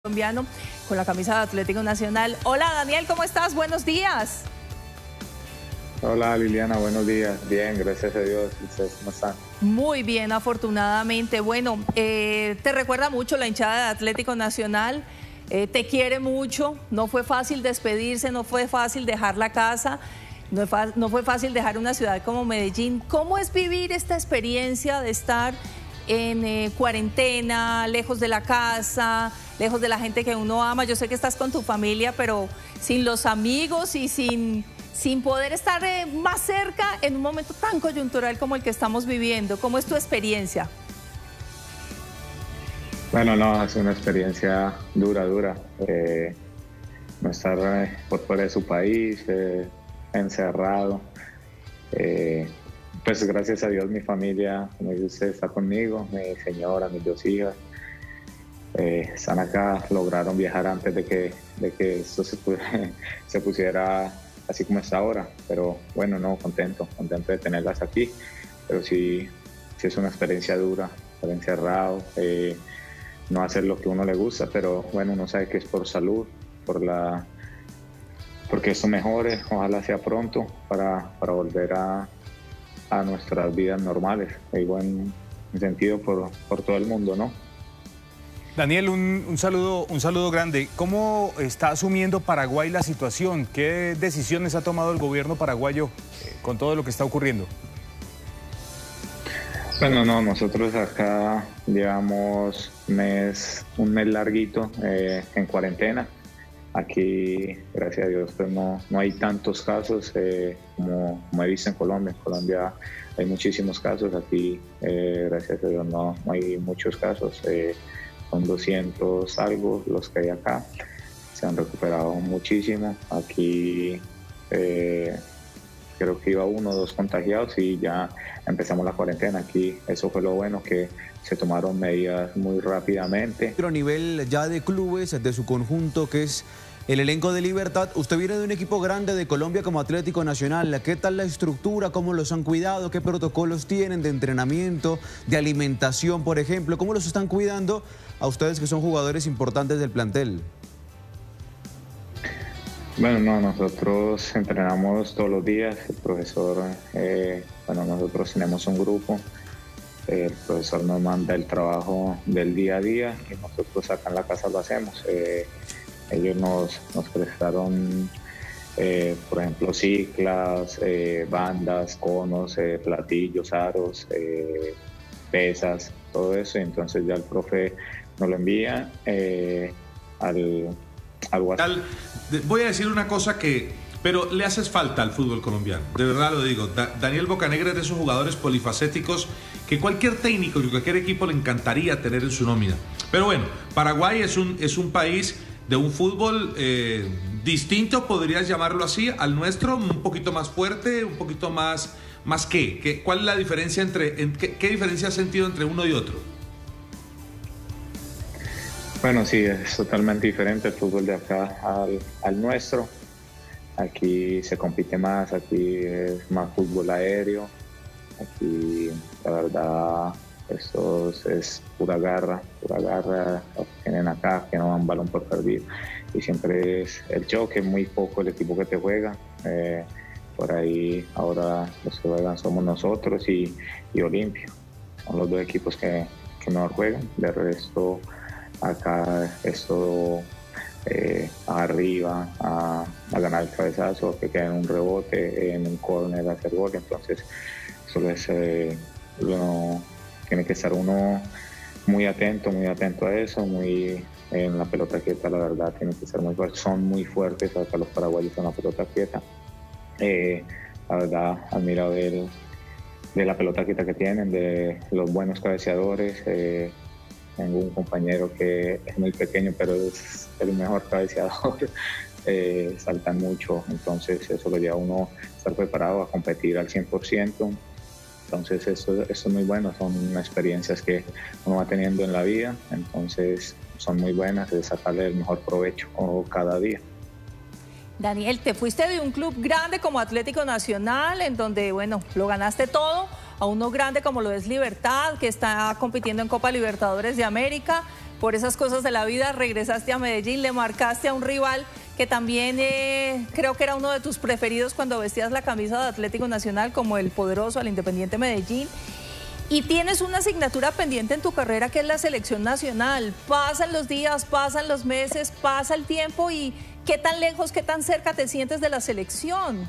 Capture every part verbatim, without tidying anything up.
Colombiano con la camisa de Atlético Nacional. Hola Daniel, ¿cómo estás? Buenos días. Hola Liliana, buenos días. Bien, gracias a Dios. ¿Ustedes cómo están? Muy bien, afortunadamente. Bueno, eh, te recuerda mucho la hinchada de Atlético Nacional, eh, te quiere mucho, no fue fácil despedirse, no fue fácil dejar la casa, no, no fue fácil dejar una ciudad como Medellín. ¿Cómo es vivir esta experiencia de estar en eh, cuarentena, lejos de la casa, lejos de la gente que uno ama? Yo sé que estás con tu familia, pero sin los amigos y sin, sin poder estar eh, más cerca en un momento tan coyuntural como el que estamos viviendo. ¿Cómo es tu experiencia? Bueno, no, es una experiencia dura, dura. Eh, no estar eh, por fuera de su país, eh, encerrado. Eh, pues gracias a Dios mi familia, como dice usted, está conmigo, mi señora, mis dos hijas. Eh, están acá, lograron viajar antes de que, de que esto se, se pusiera así como está ahora, pero bueno, no, contento, contento de tenerlas aquí, pero sí, sí es una experiencia dura, estar encerrado, eh, no hacer lo que uno le gusta, pero bueno, uno sabe que es por salud, por la, porque esto mejore, ojalá sea pronto para, para volver a, a nuestras vidas normales, digo en, en sentido por, por todo el mundo, ¿no? Daniel, un, un, saludo, un saludo grande. ¿Cómo está asumiendo Paraguay la situación? ¿Qué decisiones ha tomado el gobierno paraguayo eh, con todo lo que está ocurriendo? Bueno, no, nosotros acá llevamos mes, un mes larguito eh, en cuarentena. Aquí, gracias a Dios, pues no, no hay tantos casos eh, como, como he visto en Colombia. En Colombia hay muchísimos casos, aquí, eh, gracias a Dios, no, no hay muchos casos. Eh, Son doscientos algo los que hay acá, se han recuperado muchísimo. Aquí eh, creo que iba uno o dos contagiados y ya empezamos la cuarentena. Aquí eso fue lo bueno, que se tomaron medidas muy rápidamente. Pero a nivel ya de clubes, de su conjunto, que es el elenco de Libertad, usted viene de un equipo grande de Colombia como Atlético Nacional. ¿Qué tal la estructura? ¿Cómo los han cuidado? ¿Qué protocolos tienen de entrenamiento, de alimentación, por ejemplo? ¿Cómo los están cuidando a ustedes que son jugadores importantes del plantel? Bueno, no, nosotros entrenamos todos los días. El profesor, eh, bueno, nosotros tenemos un grupo. El profesor nos manda el trabajo del día a día y nosotros acá en la casa lo hacemos. Eh, ellos nos, nos prestaron, eh, por ejemplo, ciclas, eh, bandas, conos, eh, platillos, aros, eh, pesas, todo eso. Y entonces ya el profe nos lo envía eh, al, al WhatsApp. Voy a decir una cosa que... Pero le haces falta al fútbol colombiano, de verdad lo digo. Da Daniel Bocanegra es de esos jugadores polifacéticos que cualquier técnico y cualquier equipo le encantaría tener en su nómina. Pero bueno, Paraguay es un, es un país de un fútbol eh, distinto, podrías llamarlo así, al nuestro, un poquito más fuerte, un poquito más... ¿Más qué? ¿Qué ¿Cuál es la diferencia entre... En, qué, ¿Qué diferencia has sentido entre uno y otro? Bueno, sí, es totalmente diferente el fútbol de acá al, al nuestro. Aquí se compite más, aquí es más fútbol aéreo, aquí la verdad esto es, es pura garra, pura garra, lo que tienen acá, que no dan balón por perdido. Y siempre es el choque, muy poco el equipo que te juega. Eh, por ahí ahora los que juegan somos nosotros y, y Olimpia. Son los dos equipos que, que mejor juegan. De resto acá es todo... Eh, arriba a, a ganar el cabezazo, que quede en un rebote, en un córner, hacer gol. Entonces eso es, eh, uno, tiene que estar uno muy atento, muy atento a eso, muy en la pelota quieta, la verdad tiene que ser muy fuerte. Son muy fuertes acá los paraguayos en la pelota quieta. Eh, la verdad admiro de, de la pelota quieta que tienen, de los buenos cabeceadores. Eh, Tengo un compañero que es muy pequeño, pero es el mejor cabeceador, eh, saltan mucho, entonces eso lo lleva a uno a estar preparado a competir al cien por ciento. Entonces eso, eso es muy bueno, son experiencias que uno va teniendo en la vida, entonces son muy buenas, de sacarle el mejor provecho cada día. Daniel, te fuiste de un club grande como Atlético Nacional, en donde, bueno, lo ganaste todo, a uno grande como lo es Libertad, que está compitiendo en Copa Libertadores de América, por esas cosas de la vida regresaste a Medellín, le marcaste a un rival que también eh, creo que era uno de tus preferidos cuando vestías la camisa de Atlético Nacional, como el poderoso, al Independiente Medellín. Y tienes una asignatura pendiente en tu carrera que es la selección nacional. Pasan los días, pasan los meses, pasa el tiempo y ¿qué tan lejos, qué tan cerca te sientes de la selección?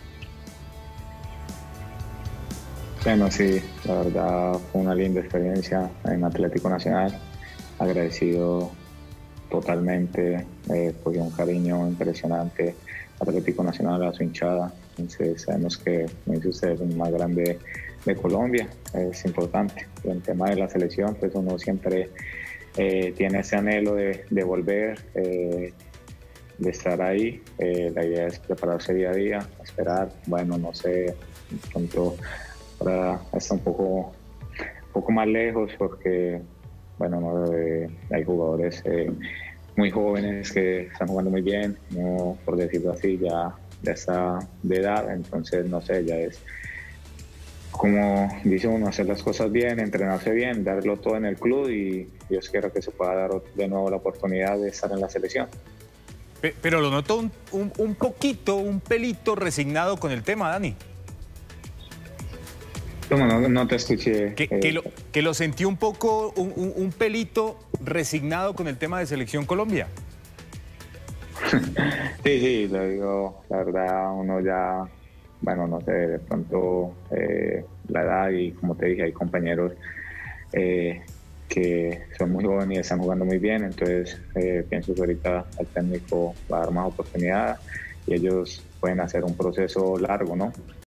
Bueno, sí, la verdad fue una linda experiencia en Atlético Nacional. Agradecido totalmente, eh, pues un cariño impresionante Atlético Nacional, a su hinchada. Entonces sabemos que, como dice usted, es el más grande de Colombia, es importante. Y en el tema de la selección, pues uno siempre eh, tiene ese anhelo de, de volver, eh, de estar ahí. Eh, la idea es prepararse día a día, esperar, bueno, no sé, pronto ahora está un poco, un poco más lejos porque, bueno, no, eh, hay jugadores eh, muy jóvenes que están jugando muy bien, no, por decirlo así, ya, ya está de edad, entonces no sé, ya es como dice uno, hacer las cosas bien, entrenarse bien, darlo todo en el club y Dios quiera que se pueda dar de nuevo la oportunidad de estar en la selección. Pero lo noto un, un, un poquito, un pelito resignado con el tema, Dani. ¿Cómo? No, no te escuché. Que, eh, que, lo, que lo sentí un poco, un, un, un pelito resignado con el tema de Selección Colombia. Sí, sí, lo digo, la verdad, uno ya, bueno, no sé, de pronto eh, la edad y como te dije, hay compañeros eh, que son muy jóvenes y están jugando muy bien, entonces eh, pienso que ahorita el técnico va a dar más oportunidad y ellos pueden hacer un proceso largo, ¿no?